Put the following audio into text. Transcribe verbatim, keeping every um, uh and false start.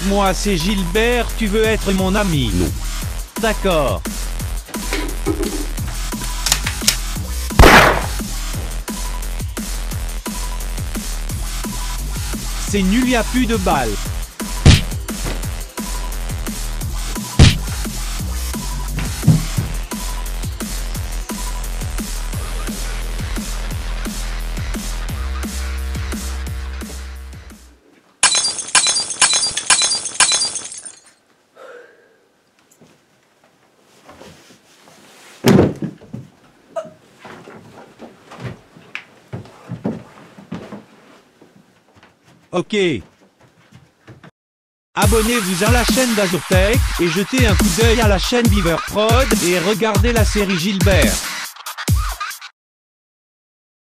Moi c'est Gilbert, tu veux être mon ami? Non. D'accord. C'est nul, y a plus de balles. Ok. Abonnez-vous à la chaîne d'Azurtech et jetez un coup d'œil à la chaîne Beaver Prod et regardez la série Gilbert.